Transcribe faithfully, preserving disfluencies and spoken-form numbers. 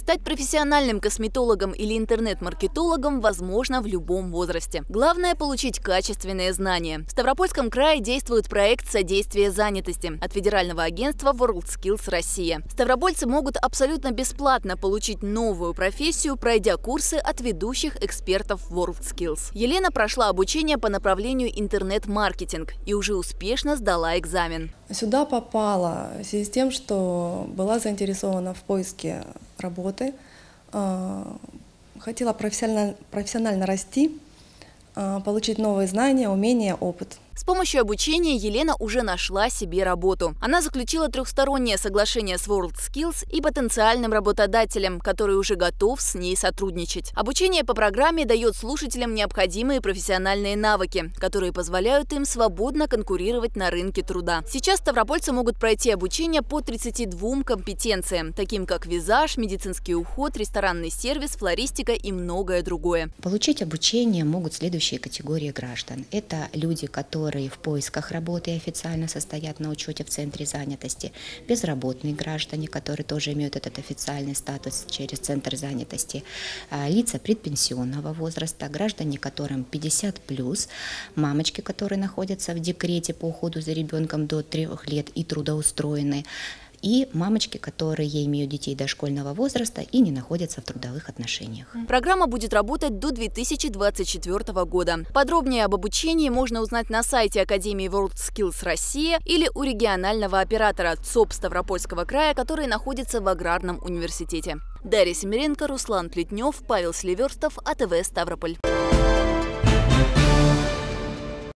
Стать профессиональным косметологом или интернет-маркетологом возможно в любом возрасте. Главное – получить качественные знания. В Ставропольском крае действует проект содействия занятости от федерального агентства WorldSkills Россия. Ставропольцы могут абсолютно бесплатно получить новую профессию, пройдя курсы от ведущих экспертов WorldSkills. Елена прошла обучение по направлению интернет-маркетинг и уже успешно сдала экзамен. Сюда попала в связи с тем, что была заинтересована в поиске работы, хотела профессионально, профессионально расти, получить новые знания, умения, опыт. С помощью обучения Елена уже нашла себе работу. Она заключила трехстороннее соглашение с WorldSkills и потенциальным работодателем, который уже готов с ней сотрудничать. Обучение по программе дает слушателям необходимые профессиональные навыки, которые позволяют им свободно конкурировать на рынке труда. Сейчас ставропольцы могут пройти обучение по тридцати двум компетенциям, таким как визаж, медицинский уход, ресторанный сервис, флористика и многое другое. Получить обучение могут следующие категории граждан. Это люди, которые которые в поисках работы и официально состоят на учете в Центре занятости, безработные граждане, которые тоже имеют этот официальный статус через Центр занятости, лица предпенсионного возраста, граждане, которым пятьдесят плюс, мамочки, которые находятся в декрете по уходу за ребенком до трех лет и трудоустроены, и мамочки, которые имеют детей дошкольного возраста и не находятся в трудовых отношениях. Программа будет работать до две тысячи двадцать четвёртого года. Подробнее об обучении можно узнать на сайте Академии WorldSkills Россия или у регионального оператора ЦОП Ставропольского края, который находится в Аграрном университете. Дарья Семеренко, Руслан Плетнев, Павел Селиверстов, АТВ Ставрополь.